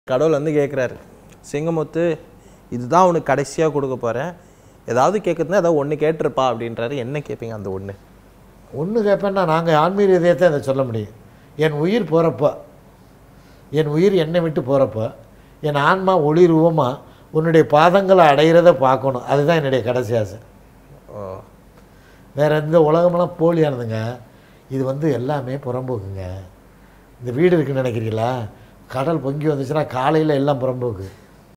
கடவுள் வந்து கேட்குறாரு, சிங்கமுத்து இதுதான் உனக்கு கடைசியாக கொடுக்க போகிறேன், ஏதாவது கேட்குறதுனா ஏதாவது ஒன்று கேட்டிருப்பா அப்படின்றாரு. என்ன கேட்பீங்க அந்த ஒன்று? ஒன்று கேட்பேன்னா நாங்கள் ஆன்மீக இதயத்தை அதை சொல்ல முடியும். என் உயிர் போகிறப்போ, என் உயிர் என்னை விட்டு போகிறப்போ என் ஆன்மா ஒளிரூபமாக உன்னுடைய பாதங்களை அடைகிறத பார்க்கணும். அதுதான் என்னுடைய கடைசி ஆசை. வேறு எந்த உலகமெல்லாம் போலியானதுங்க. இது வந்து எல்லாமே புறம்போக்குங்க. இந்த வீடு இருக்குன்னு நினைக்கிறீங்களா? கடல் பொங்கி வந்துச்சுன்னா காலையில் எல்லாம் புறம்போக்கு.